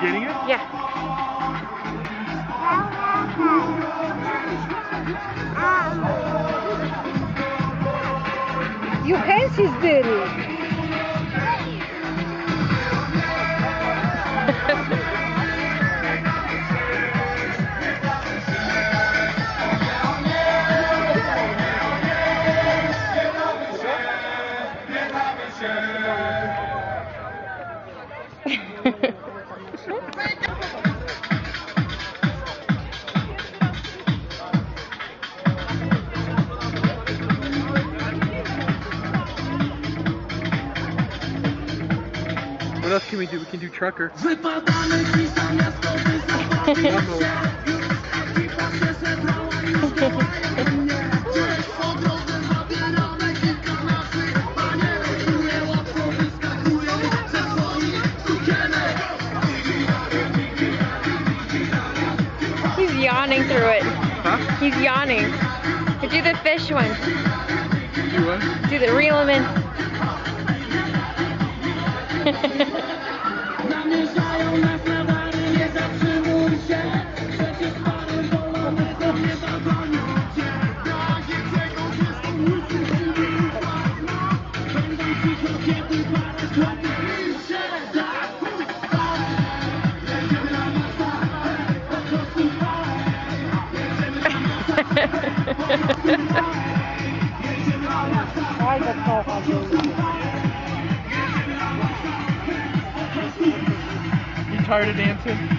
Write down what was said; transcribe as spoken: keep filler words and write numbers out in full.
getting it? Yeah. Your hands is dirty. What else can we do? We can do trucker. He's yawning through it. Huh? He's yawning. Do the fish one. Do what? Do the reel him in. You tired of dancing?